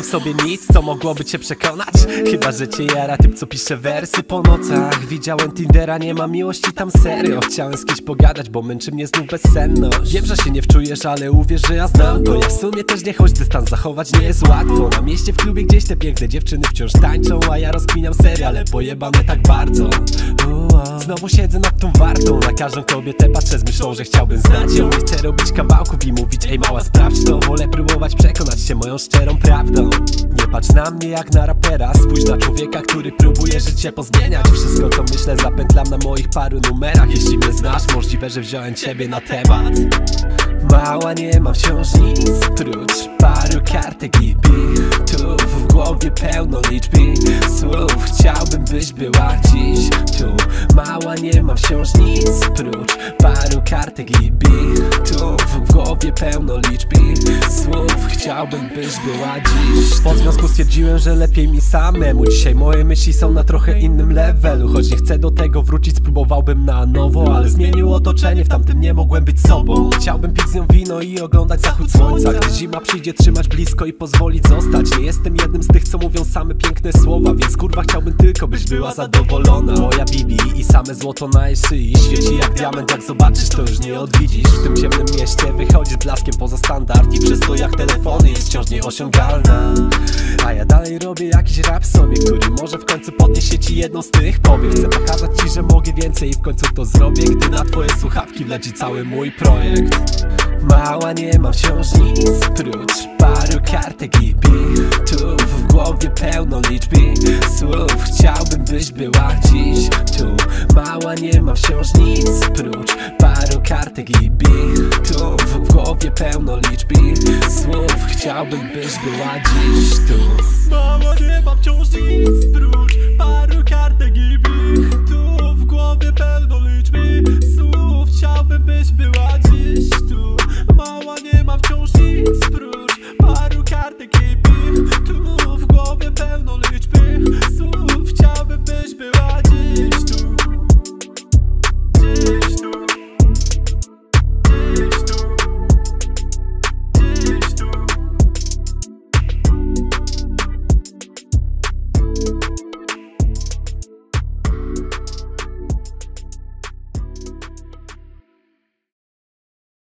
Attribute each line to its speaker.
Speaker 1: w sobie nic, co mogłoby cię przekonać. Chyba, że cię jara typ, co pisze wersy po nocach. Widziałem Tindera, nie ma miłości tam serio. Chciałem z kimś pogadać, bo męczy mnie znów bezsenność. Wiem, że się nie wczujesz, ale uwierz, że ja znam to. Ja w sumie też nie, choć dystans zachować nie jest łatwo. Na mieście w klubie gdzieś te piękne dziewczyny wciąż tańczą, a ja rozkminiam seriale pojebane tak bardzo. Znowu siedzę nad tą wartą. Na każdą kobietę patrzę z myślą, że chciałbym znać ją. Nie chcę robić kawałków i mówić: ej mała, sprawdź to. Wolę próbować przekonać się moją szczerą prawdą. Nie patrz na mnie jak na rapera, spójrz na człowieka, który próbuje życie pozmieniać. Wszystko co myślę zapętlam na moich paru numerach. Jeśli mnie znasz, możliwe, że wziąłem ciebie na temat. Mała, nie mam wciąż nic prócz paru kartek i bitów. W głowie pełno liczb i słów. Chciałbym, byś była dziś tu. Mała, nie mam wciąż nic prócz paru kartek i bitów. W głowie pełno liczb i słów. Chciałbym, byś była dziś tu. Po związku stwierdziłem, że lepiej mi samemu. Dzisiaj moje myśli są na trochę innym levelu. Choć nie chcę do tego wrócić, spróbowałbym na nowo, ale zmieniło otoczenie, w tamtym nie mogłem być sobą. Chciałbym pić z nią wino i oglądać zachód słońca. Gdy zima przyjdzie, trzymać blisko i pozwolić zostać. Nie jestem jednym z tych, co mówią same piękne słowa, więc kurwa chciałbym tylko, byś była zadowolona. Moja Bibi i same złoto na jej szyi świeci jak diament, jak zobaczysz, to już nie odwiedzisz. W tym ciemnym mieście wychodzisz blaskiem poza standard i przez to jak telefony jest wciąż nieosiągalna. A ja dalej robię jakiś rap sobie, który może w końcu podniesie ci jedną z tych powiek. Chcę pokazać ci, że mogę więcej i w końcu to zrobię, gdy na twoje słuchawki wleci cały mój projekt. Mała, nie mam wciąż nic prócz paru kartek i bitów. W głowie pełno liczb i słów. Chciałbym, byś była dziś tu. Mała, nie mam wciąż nic prócz paru kartek i bitów. W głowie pełno liczb i słów. Chciałbym, byś była dziś tu.
Speaker 2: Mała, nie mam wciąż nic prócz paru kartek i bitów. W głowie pełno liczb i słów. Chciałbym, byś była